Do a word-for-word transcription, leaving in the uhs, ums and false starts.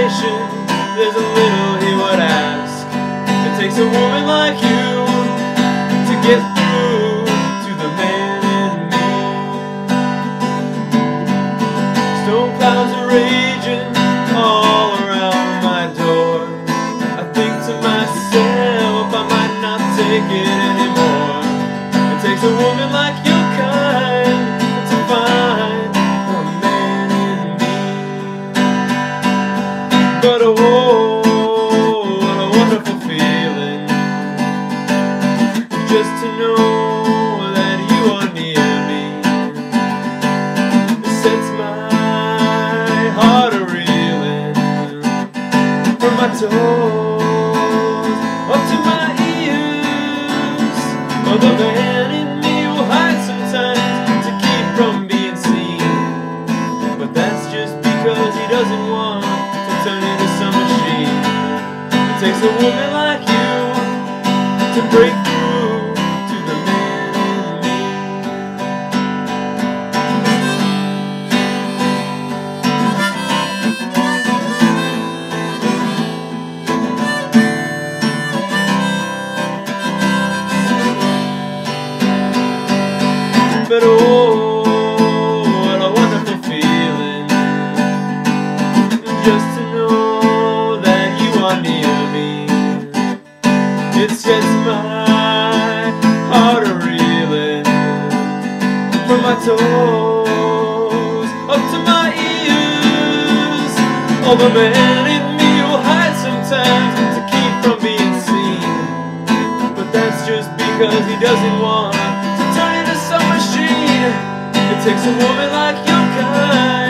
conversation, there's a little he would ask. It takes a woman like you to get through to the man in me. Storm clouds are raging all around my door. I think to myself I might not take it anymore. It takes a woman like your kind to find the man in me. But oh, what a wonderful feeling, just to know that you are near me. It sets my heart a-reeling from my toes up to my ears. Oh, the man in me will hide sometimes to keep from being seen, but that's just because he doesn't want to turn into some machine. It takes a woman like you to break through to the man in me. But oh, what a wonderful feeling, just to know that you are near me. It sets my heart a-reeling from my toes up to my ears. Oh, the man in me will hide sometimes to keep from being seen, but that's just because he doesn't want to turn into some machine. It takes a woman like your kind